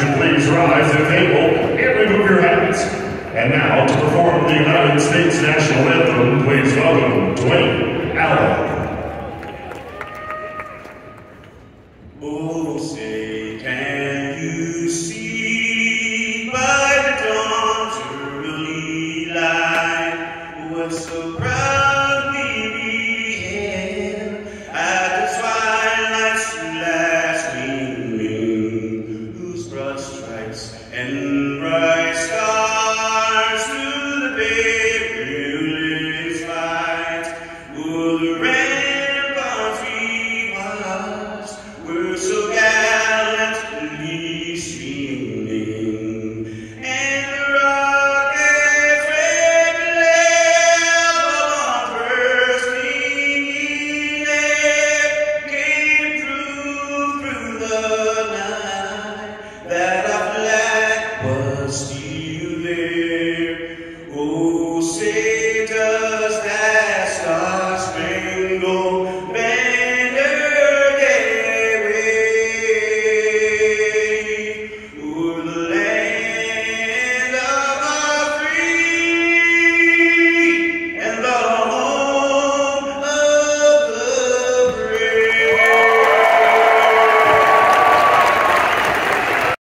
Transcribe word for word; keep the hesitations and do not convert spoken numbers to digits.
you please rise if able and remove your hats. And now, to perform the United States National Anthem, please welcome Dwayne Allen. Oh, say, can you see by the dawn's early light what so proudly we hailed at the twilight's last gleaming, whose broad stripes and bright